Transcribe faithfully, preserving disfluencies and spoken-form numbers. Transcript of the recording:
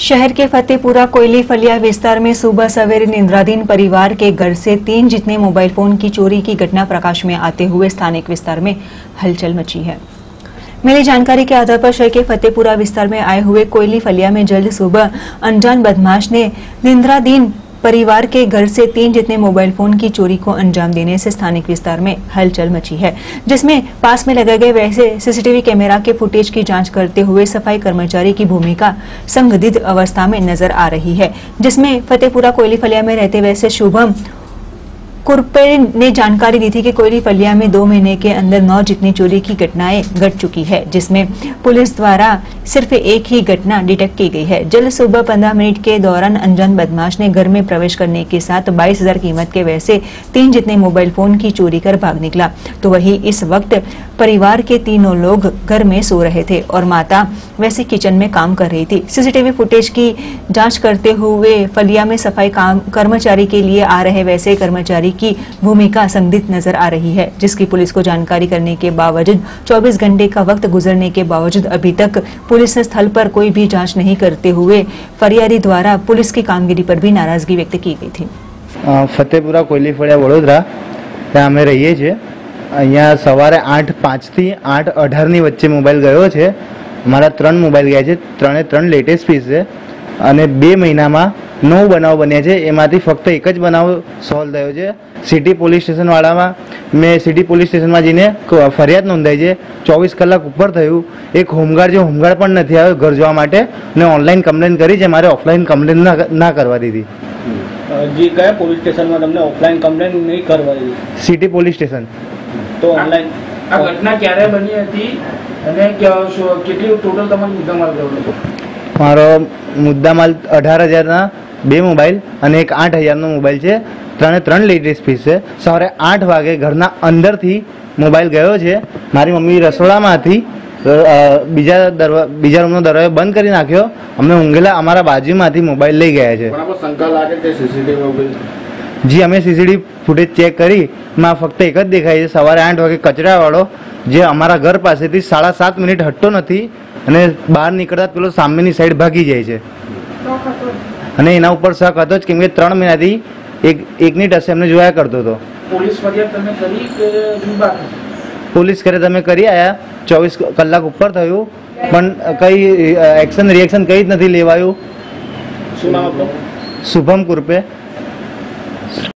शहर के फतेहपुरा कोयली फलिया विस्तार में सुबह सवेरे निद्राधीन परिवार के घर से तीन जितने मोबाइल फोन की चोरी की घटना प्रकाश में आते हुए स्थानिक विस्तार में हलचल मची है। मिली जानकारी के आधार पर शहर के फतेहपुरा विस्तार में आए हुए कोयली फलिया में जल्द सुबह अनजान बदमाश ने निद्राधीन परिवार के घर से तीन जितने मोबाइल फोन की चोरी को अंजाम देने से स्थानिक विस्तार में हलचल मची है, जिसमें पास में लगाए गए वैसे सीसीटीवी कैमरा के फुटेज की जांच करते हुए सफाई कर्मचारी की भूमिका संदिग्ध अवस्था में नजर आ रही है, जिसमें फतेहपुरा कोयली फलिया में रहते वैसे शुभम कुरपे ने जानकारी दी थी कि कोयली फलिया में दो महीने के अंदर नौ जितनी चोरी की घटनाएं घट चुकी है, जिसमें पुलिस द्वारा सिर्फ एक ही घटना डिटेक्ट की गई है। जल्द सुबह पंद्रह मिनट के दौरान अनजान बदमाश ने घर में प्रवेश करने के साथ बाईस हजार कीमत के वैसे तीन जितने मोबाइल फोन की चोरी कर भाग निकला। तो वही इस वक्त परिवार के तीनों लोग घर में सो रहे थे और माता वैसे किचन में काम कर रही थी। सीसीटीवी फुटेज की जांच करते हुए फलिया में सफाई काम कर्मचारी के लिए आ रहे वैसे कर्मचारी की भूमिका संदिग्ध नजर आ रही है, जिसकी पुलिस को जानकारी करने के बावजूद चौबीस घंटे का वक्त गुजरने के बावजूद अभी तक पुलिस ने स्थल पर कोई भी जांच नहीं करते हुए फरियादी द्वारा पुलिस की कामगिरी पर भी नाराजगी व्यक्त की गई थी। फतेहपुरा कोयली फलिया वडोदरा ત્યાં અમે રહીએ છીએ। અહીંયા સવારે આઠ પાંચથી આઠ અઢારની વચ્ચે મોબાઈલ ગયો છે। મારા ત્રણ મોબાઈલ ગયા છે, ત્રણે ત્રણ લેટેસ્ટ પીસ છે અને બે મહિનામાં નવ બનાવ બન્યા છે। એમાંથી ફક્ત એક જ બનાવ સોલ્વ થયો છે। સિટી પોલીસ સ્ટેશનવાળામાં મેં સિટી પોલીસ સ્ટેશનમાં જઈને ફરિયાદ નોંધાઈ છે। ચોવીસ કલાક ઉપર થયું, એક હોમગાર્ડ જે હોમગાર્ડ પણ નથી આવ્યો ઘર જોવા માટે અને ઓનલાઈન કમ્પ્લેન કરી છે, મારે ઓફલાઈન કમ્પ્લેન ના ના કરવા દીધી। जी क्या पुलिस स्टेशन में तुमने ऑफलाइन कंप्लेन नहीं करवाई? City police station. तो ऑनलाइन आ घटना क्यारे बनी हती अने કેટલી ટોટલ તમારો મુદ્દામાલ ગયો? મારો મુદ્દામાલ અઢાર હજારના બે મોબાઈલ અને એક આઠ હજારનો મોબાઈલ છે। ત્રણે ત્રણ લેટેસ્ટ પીસ છે। સવારે આઠ વાગે ઘરના અંદરથી મોબાઈલ ગયો છે। મારી મમ્મી રસોડામાં હતી, બીજા દરવા બીજા રૂમનો દરવાજો બંધ કરી નાખ્યો। અમને ઊંઘેલા અમારા બાજુમાંથી મોબાઈલ લઈ ગયા છે। શંકા લાગે કે સીસીટીવી જી અમે સીસીટીવી ફૂટેજ ચેક કરી, માં ફક્ત એક જ દેખાય છે, સવારે આઠ વાગે કચરાવાળો જે અમારા ઘર પાસેથી સાડા સાત મિનિટ હટતો નથી અને બહાર નીકળતા પેલો સામેની સાઈડ ભાગી જાય છે અને એના ઉપર શક હતો જ, કેમ કે ત્રણ મહિનાથી એક એકની ટસે અમને જોયા કરતો હતો। પોલીસ ફરિયાદ તમે કરી કે બાકી? પોલીસ કરે તમે કરી આયા, ચોવીસ કલાક ઉપર થયું પણ કઈ એક્શન રિએક્શન કઈ જ નથી લેવાયું। શું નામ આપનું? શુભમ કુરપે।